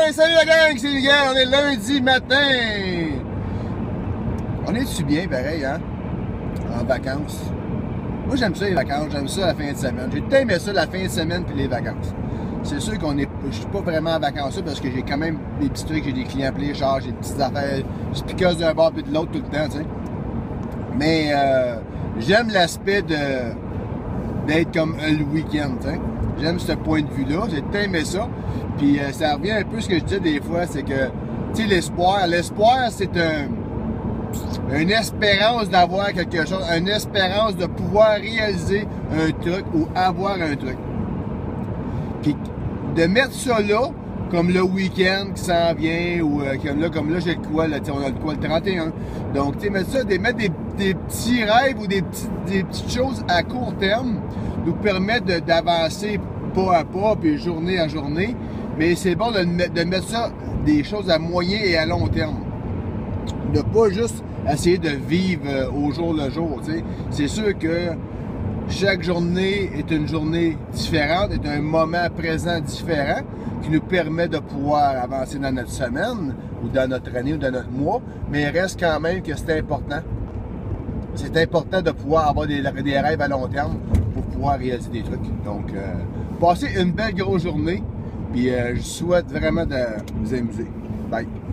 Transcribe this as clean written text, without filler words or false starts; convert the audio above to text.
Hey, salut la gang, c'est Miguel, on est lundi matin. On est-tu bien pareil, hein? En vacances. Moi j'aime ça les vacances, j'aime ça la fin de semaine. J'ai tout aimé ça la fin de semaine puis les vacances. C'est sûr je suis pas vraiment en vacances parce que j'ai quand même des petits trucs, j'ai des clients pleins charges, j'ai des petites affaires, je picasse d'un bord puis de l'autre tout le temps, tu sais. Mais j'aime l'aspect d'être comme le week-end, tu sais. J'aime ce point de vue-là, j'ai tout aimé ça. Puis ça revient un peu à ce que je dis des fois, c'est que, tu sais, l'espoir, c'est une espérance d'avoir quelque chose, une espérance de pouvoir réaliser un truc ou avoir un truc. Puis de mettre ça là, comme le week-end qui s'en vient, ou comme là j'ai le quoi, là, on a le quoi le 31. Donc, tu sais, mettre des petits rêves ou des petites choses à court terme nous permettent d'avancer pas à pas, puis journée à journée. Mais c'est bon de mettre ça, des choses à moyen et à long terme. De pas juste essayer de vivre au jour le jour, tu sais. C'est sûr que chaque journée est une journée différente, est un moment présent différent qui nous permet de pouvoir avancer dans notre semaine ou dans notre année ou dans notre mois, mais il reste quand même que c'est important. C'est important de pouvoir avoir des rêves à long terme pour pouvoir réaliser des trucs. Donc, passez une belle grosse journée, puis je souhaite vraiment de vous amuser. Bye!